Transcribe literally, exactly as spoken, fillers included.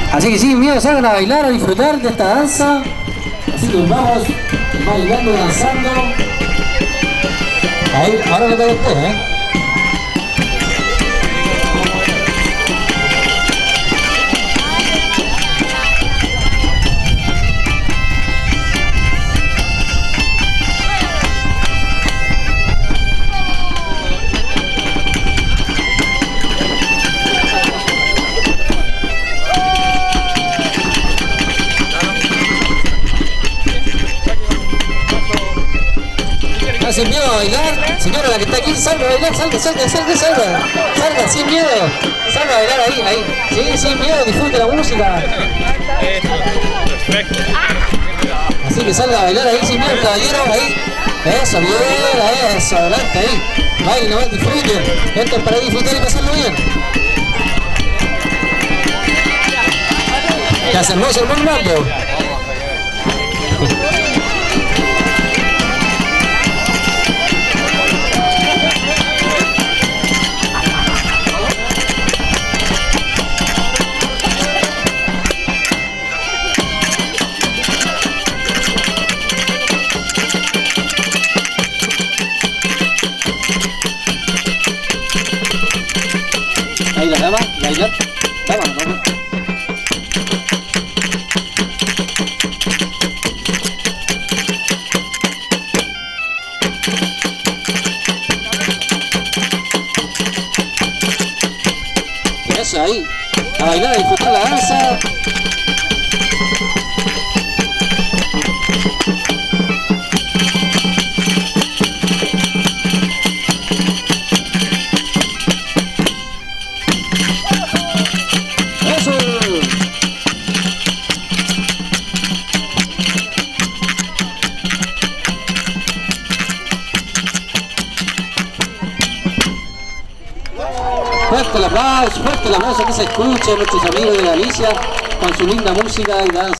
Así que sí, miedo, salgan a bailar, a disfrutar de esta danza. Así que vamos bailando, danzando. Ahí, ahora le toca a usted, ¿eh? Sin miedo a bailar, señora la que está aquí, salga a bailar, salga, salga, salga, salga, salga, sin miedo, salga a bailar ahí, ahí, sí, sin miedo, disfrute la música. Así que salga a bailar ahí, sin miedo, caballero, ahí, eso, bien, eso, adelante, ahí, bailen, no, disfruten, esto es para disfrutar y pasarlo bien. Que hace hermoso el buen mambo. Ahí la dama, bailar, dama, no. Eso, ahí, a bailar, a disfrutar la danza. Fuerte el aplauso, fuerte el aplauso que se escuche, nuestros amigos de Galicia con su linda música y danza.